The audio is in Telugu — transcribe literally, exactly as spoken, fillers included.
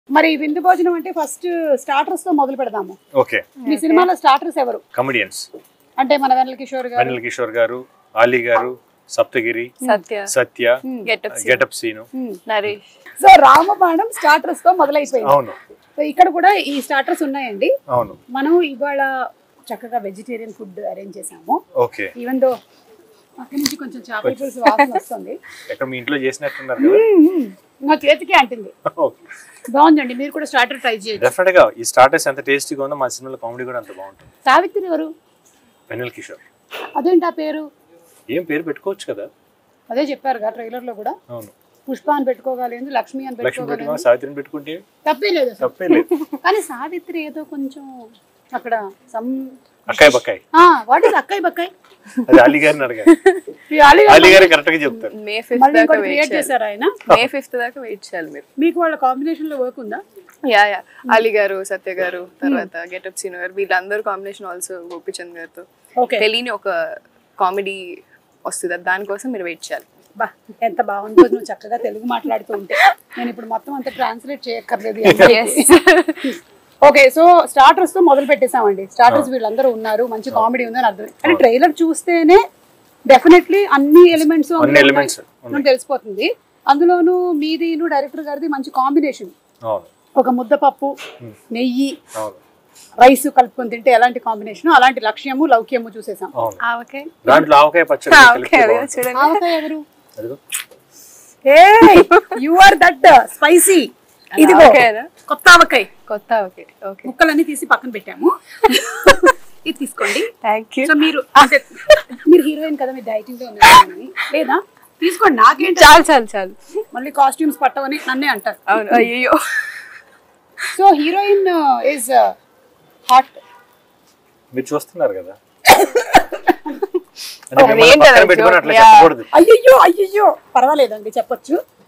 మరి విందు భోజనం అంటే ఫస్ట్ స్టార్టర్స్ తో మొదలు పెడదాము. ఓకే. మీ సినిమాలో స్టార్టర్స్ ఎవరు? కమెడియన్స్. అంటే మన వెన్నెల కిషోర్ గారు, వెన్నెల Kishore garu, Ali garu, Saptagiri, Satya Satya, getup Seenu, Naresh. So Ramabanam starters తో మొదలైపోయింది. అవును. సో ఇక్కడ కూడా ఈ స్టార్టర్స్ ఉన్నాయండి. అవును. మనం ఇవాళ చక్కగా వెజిటేరియన్ ఫుడ్ అరేంజ్ చేసాము. ఓకే. ఈవెన్ దో అక్కడి నుంచి కొంచెం చేపల పులుసు వాసన వస్తుంది. ఎక్కడ మీ ఇంట్లో చేసినట్టున్నారు కదా? నా చేతికి అంటుంది. బాగుందండి, మీరు కూడా స్టార్టర్ ట్రై చేయండి. డెఫినెట్ గా ఈ స్టార్టర్స్ ఎంత టేస్టీగా ఉందో మా సినిమాలో కామెడీ కూడా అంత బాగుంటుంది. సావిత్రి ఎవరు? వెన్నెల కిషోర్. అదేంటి ఆ పేరు? ఏం పేరు పెట్టుకోవచ్చు కదా. అదే చెప్పారుగా ట్రైలర్ లో కూడా. అవును. పుష్ప అని పెట్టుకోగలేదు, లక్ష్మి అని పెట్టుకోగలేదు, సావిత్రిని పెట్టుకుంటే తప్పే లేదు. తప్పే లేదు. కానీ సావిత్రి ఏదో కొంచెం అక్కడ సమ్ అక్కాయ్ బక్కాయ్. ఆ వాట్ ఇస్ అక్కాయ్ బక్కాయ్? అది అలీ గారిని అడగాలి. అలీ గారు కరెక్ట్ గా చెప్తారు. మే ఫిఫ్త్ దాకా వెయిట్ చేశారు ఆయన. మే ఫిఫ్త్ దాకా వెయిట్ చేయాలి మీరు. మీకు వాళ్ళ కాంబినేషన్ లో వర్క్ ఉందా? యా యా అలీ గారు, సత్య గారు, తర్వాత గెటప్ సీను గారు, వీళ్ళందరూ కాంబినేషన్ ఆల్సో గోపిచంద్ గారితో తెలియని ఒక కామెడీ వస్తుంది. దానికోసం మీరు వెయిట్ చేయాలి. బా ఎంత బాగుందో నువ్వు చక్కగా తెలుగు మాట్లాడుతూ ఉంటే. నేను ఇప్పుడు మొత్తం అంతా ట్రాన్స్లేట్ చేయక్కర్లేదు. ఓకే, సో స్టార్టర్స్ తో మొదలు పెట్టేసామండి. స్టార్టర్స్ వీళ్ళందరూ ఉన్నారు, మంచి కామెడీ ఉందని అర్థం. అంటే ట్రైలర్ చూస్తేనే డెఫినెట్లీ అన్ని ఎలిమెంట్స్ తెలిసిపోతుంది. అందులోనూ మీది డైరెక్టర్ గారిది మంచి కాంబినేషన్. ఒక ముద్దపప్పు, నెయ్యి, రైస్ కలుపుకొని తింటే ఎలాంటి కాంబినేషన్, అలాంటి లక్ష్యము లౌక్యము చూసేసాం. ఆవకాయ ఎవరు? You are that spicy. ఇదిగో కొత్త ఆవకాయ. కొత్త ఆవకాయ. ఓకే, ముక్కలన్నీ తీసి పక్కన పెట్టాము. ఇది తీసుకోండి. Thank you. సో మీరు అంటే మీరు హీరోయిన్ కదా, మీరు డైటింగ్ లో ఉన్నారు లేదా? తీసుకోండి, నాకేంటి. చాలు చాలు చాలు మళ్ళీ కాస్ట్యూమ్స్ పట్టవని నన్నే అంటారు. అవును, అయ్యో. So heroine is hot. మీరు చూస్తున్నారు కదా. అయ్యో అయ్యో పర్వాలేదండి, చెప్పొచ్చు.